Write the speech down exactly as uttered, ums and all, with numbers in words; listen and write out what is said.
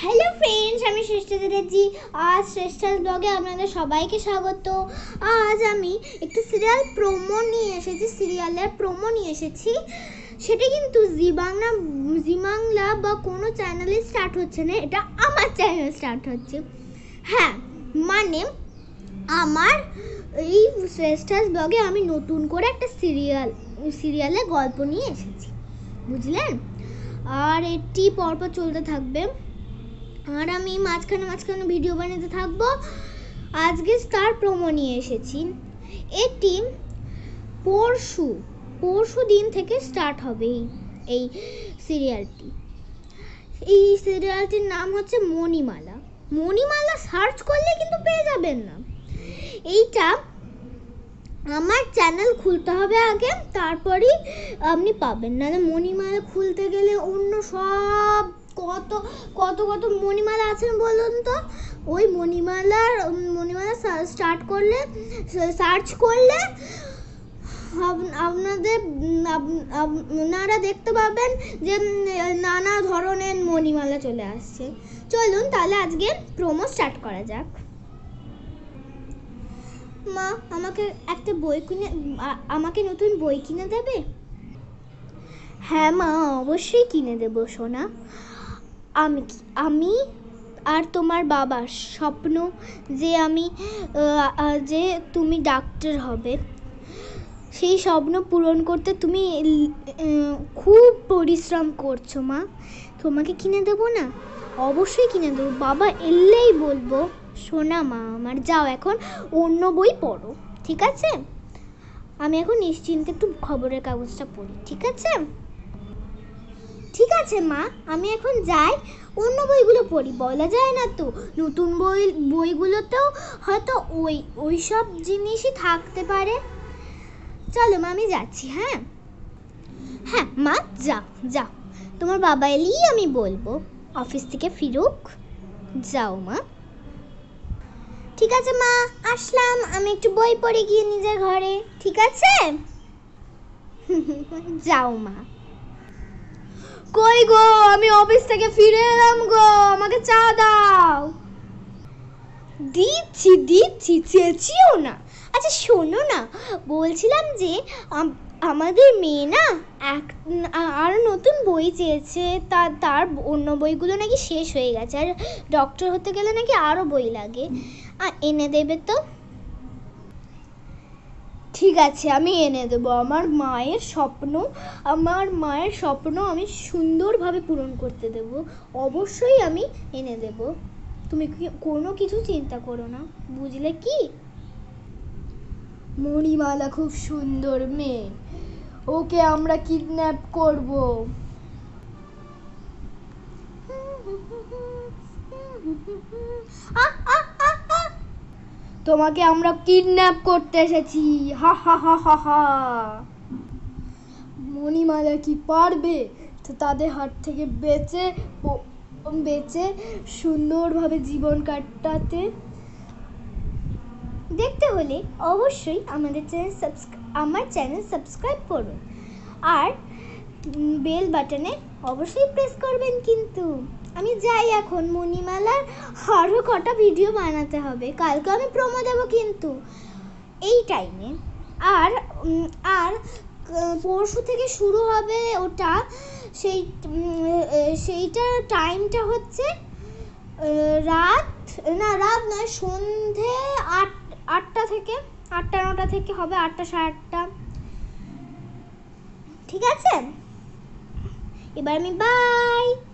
Hello friends, আমি শ্রেষ্ঠা চ্যাটার্জি। আজ শ্রেষ্ঠার ব্লগে আপনাদের সবাইকে স্বাগত। আজ আমি একটু সিরিয়াল প্রোমো নিয়ে এসেছি সিরিয়ালের প্রোমো নিয়ে এসেছি সেটা কিন্তু জি বাংলা জি বাংলা বা কোনো চ্যানেলে স্টার্ট হচ্ছে না, এটা আমার চ্যানেল স্টার্ট হচ্ছে। হ্যাঁ, মানে আমার এই শ্রেষ্ঠার ব্লগে আমি নতুন করে একটা সিরিয়াল সিরিয়ালের গল্প নিয়ে এসেছি, বুঝলেন? আর এটি পরপর চলতে থাকবে, আর আমি মাঝখানে মাঝখানে ভিডিও বানাতে থাকবো। আজকে স্টার প্রোমো নিয়ে এসেছি। এটি পরশু পরশু দিন থেকে স্টার্ট হবে এই সিরিয়ালটি। এই সিরিয়ালটির নাম হচ্ছে মণিমালা। মণিমালা সার্চ করলে কিন্তু পেয়ে যাবেন না। এইটা আমার চ্যানেল খুলতে হবে আগে, তারপরেই আপনি পাবেন। নাহলে মণিমালা খুলতে গেলে অন্য সব কত কত কত মণিমালা আছেন বলুন তো। ওই মণিমালার মণিমালা স্টার্ট করলে সার্চ করলে আপনাদের আপনারা দেখতে পাবেন যে নানা ধরনের মণিমালা চলে আসছে। চলুন তাহলে আজকে প্রোমো স্টার্ট করা যাক। মা, আমাকে একটা বই কিনে আমাকে নতুন বই কিনে দেবে? হ্যাঁ মা, অবশ্যই কিনে দেবো সোনা। আমি আমি আর তোমার বাবার স্বপ্ন যে আমি যে তুমি ডাক্তার হবে, সেই স্বপ্ন পূরণ করতে তুমি খুব পরিশ্রম করছো মা। তোমাকে কিনে দেবো না? অবশ্যই কিনে দেবো, বাবা এলেই বলবো। শোনা মা আমার, যাও এখন অন্য বই পড়ো, ঠিক আছে? আমি এখন নিশ্চিন্তে একটু খবরের কাগজটা পড়ি, ঠিক আছে? ঠিক আছে মা, আমি এখন যাই, অন্য বইগুলো পড়ি। বলা যায় না তো, নতুন বই বইগুলোতেও হয়তো ওই ওই সব জিনিসই থাকতে পারে। চলো মা, আমি যাচ্ছি। হ্যাঁ হ্যাঁ মা, যাও যাও, তোমার বাবা এলেই আমি বলবো অফিস থেকে ফিরুক। যাও মা। ঠিক আছে মা, আসলাম। আমি একটু বই পড়ে গিয়ে নিজের ঘরে, ঠিক আছে? যাও মা। কই গো, আমি অফিস থেকে ফিরে এলাম গো, আমাকে চা দাও। দিচ্ছি দিচ্ছি, চেঁচিও না। আচ্ছা শোনো না, বলছিলাম যে আমাদের মেয়ে না এক আর নতুন বই চেয়েছে, তার তার অন্য বইগুলো নাকি শেষ হয়ে গেছে, আর ডক্টর হতে গেলে নাকি আরও বই লাগে। আর এনে দেবে তো? ঠিক আছে, আমি এনে দেবো। আমার মায়ের স্বপ্ন আমার মায়ের স্বপ্ন আমি সুন্দরভাবে পূরণ করতে দেব। অবশ্যই আমি এনে দেব, তুমি কোনো কিছু চিন্তা করো না, বুঝলে কি? মণিমালা খুব সুন্দর মেয়ে, ওকে আমরা কিডন্যাপ করব। তোমাকে আমরা কিডন্যাপ করতে এসেছি, হা হা হা হা হা। মণিমালা কি পারবে তাদের হাত থেকে বেঁচে বেঁচে সুন্দরভাবে জীবন কাটাতে? দেখতে হলে অবশ্যই আমাদের চ্যানেল সাবস্ক্রাইব আমার চ্যানেল সাবস্ক্রাইব করুন, আর বেল বাটনে অবশ্যই প্রেস করবেন। কিন্তু আমি যাই এখন, মণিমালার আরও কটা ভিডিও বানাতে হবে, কালকে আমি প্রোমো দেবো কিন্তু এই টাইমে। আর আর পরশু থেকে শুরু হবে ওটা, সেই সেইটার টাইমটা হচ্ছে রাত না রাত নয় সন্ধে আট আটটা থেকে আটটা নটা থেকে হবে, আটটা সাড়ে আটটা, ঠিক আছে? এবার আমি বাই।